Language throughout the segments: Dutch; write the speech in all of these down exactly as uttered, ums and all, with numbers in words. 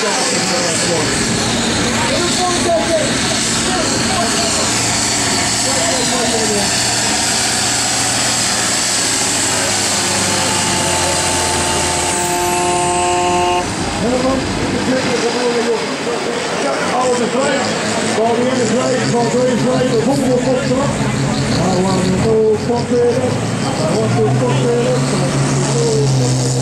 Alles is vrij. Bal weer is vrij. Bal weer is vrij. De volgende komt erop. I want to go for it. I want to go for it.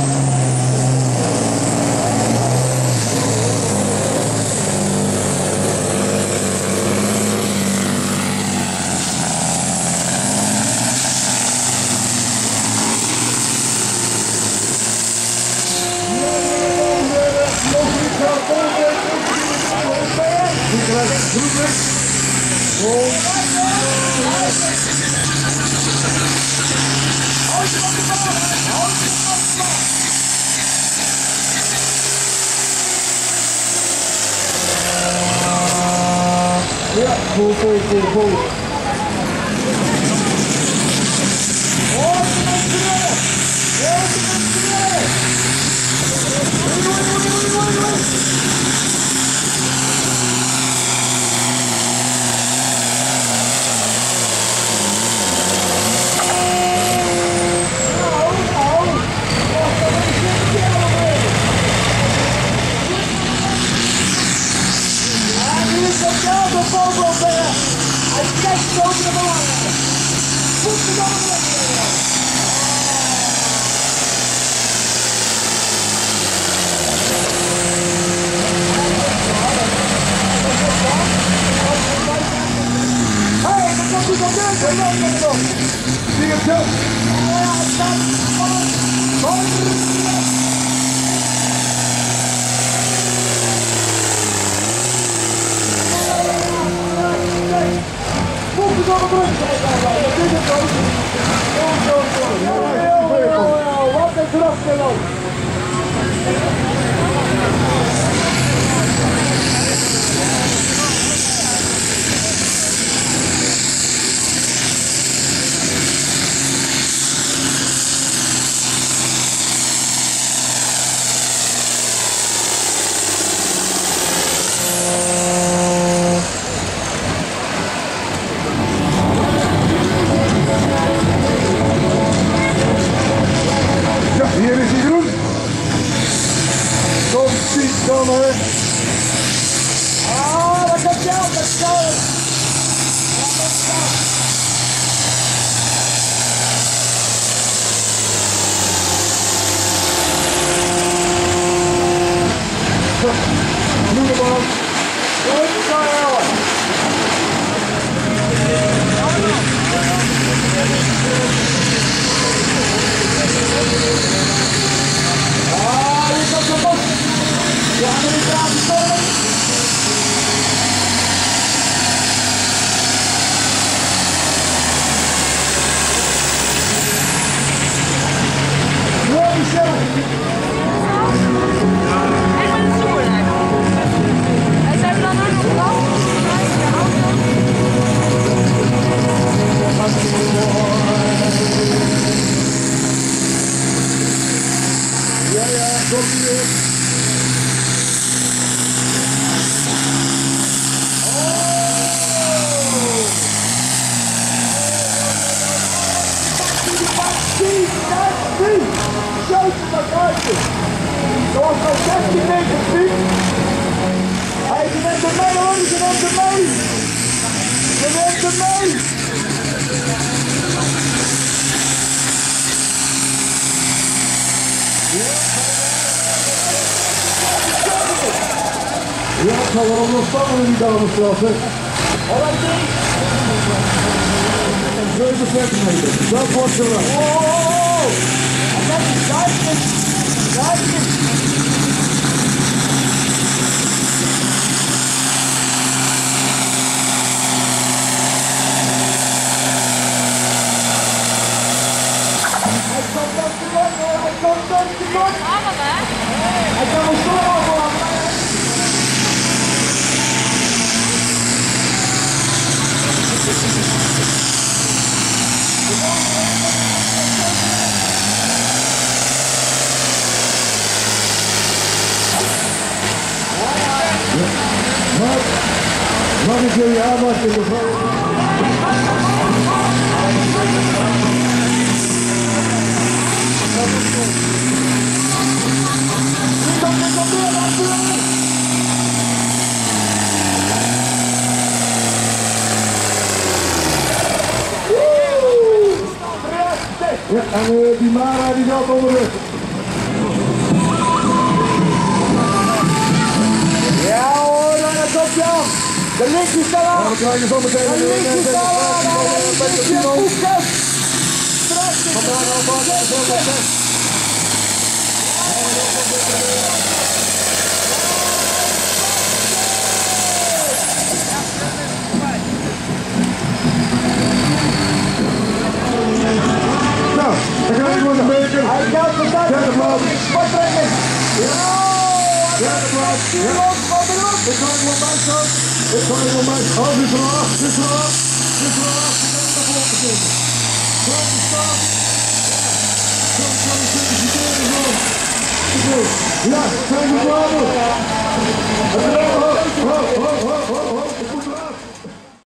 Ja, vol, vol, vol, vol. Wat een kracht. Hier is hij groen. Komt Piet dan hè. Ah, dat gaat jou, dat is jou. Groene bal. Goed zo. Ah, hier komt de bos. De Amerikaanse storm. Ja, Michel. Ik ben het zoer. En zijn we dan ook nog last? Ja, ja, komt hier. Zoals al zestien meter speed. Hij neemt hem mee hoor, ze neemt hem mee. Ze neemt hem mee. Ja, het zal wel onderstaan in die damesklasse. zeven centimeter, dat wordt zo lang. Oh, en dat is duidelijk. Duidelijk. Hij komt dat te doen hoor, hij komt dat te doen. Hij kan ons zo overlaten. jullie aandacht in de vrouw. Ja, en uh, die Mara die gaat onder de... Ja hoor, dan het op Jan. De lichtjes staan aan. Ja, we krijgen zo meteen de lichtjes staan aan. De lichtjes staan aan. Vandaag al vast en zo wat zes. Nou, dan ga ik gewoon een beker. Hij gaat vandaag Derde plaats. Wat trekken. Ja. Derde plaats. Ja. Ik ga gewoon bij staan. Ik ga gewoon bij staan. Oh, dit is er af. Dit is er af. Dit is er af. Ik ga naar voren zitten. Grote stap. Zo kan ik feliciteren zo. Ja, zijn we klaar? Ho, ho, ho, ho, ho.